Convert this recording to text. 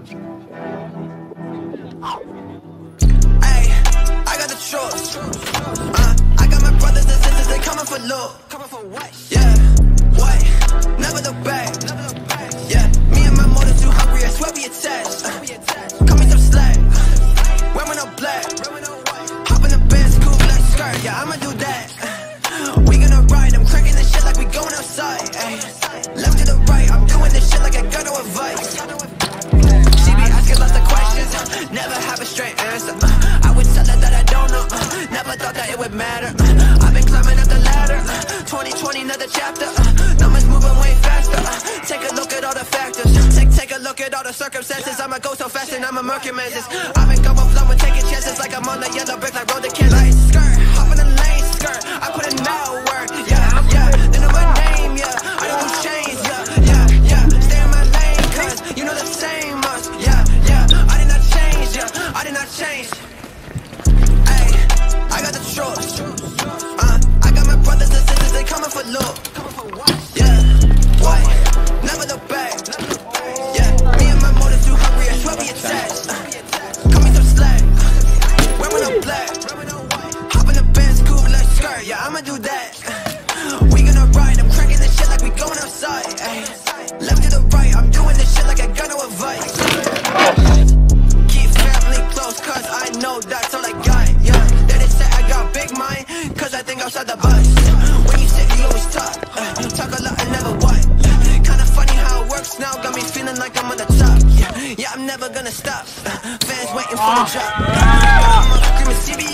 Hey, I got the truth. I got my brothers and sisters, they coming for loot. Yeah, what? Never look back. Yeah, me and my motor too hungry, I swear we attached. Cut me some slack. Wearing no black. Hop in the Benz, cool black skirt. Yeah, I'ma do that. We gonna ride, I'm cranking this shit like we going outside. Ay. Left to the right, I'm doing this shit like I got no advice. She be asking lots of questions, never have a straight answer. I would tell her that I don't know, never thought that it would matter. I've been climbing up the ladder, 2020 another chapter. Numbers moving way faster. Take a look at all the factors. Take a look at all the circumstances. I'ma go so fast and I'ma murk your manses. I've been going flowing, taking chances like I'm on the yellow brick like road to kill. Like skirt, hop in the lane, skirt. I put in that work, yeah, yeah. They know my name, yeah. I don't do chains, yeah, yeah, yeah. Stay in my lane, cause you know the same us, yeah, yeah. I did not change, yeah, I did not change. Ay, I got the truth. I got my brothers and sisters, they coming for loot. Yeah, what? Never look back. Yeah, me and my motor too hungry, I swear we attached. Cut me some slack. Wearing no black. Hop in the Benz, cool black skirt. Yeah, I'ma do that. We gonna ride, I'm cranking this shit like we going outside. Ay. Left to the right, I'm doing this shit like I got no advice. Keep family close, cause I know that's all I got. Yeah, they say I got big mind, cause I think outside the box. When you sit, you always talk. Talk a lot and never what. Kinda funny how it works now, got me feeling like I'm on the top. Yeah, I'm never gonna stop. Fans waiting for the drop. I'm a screaming CB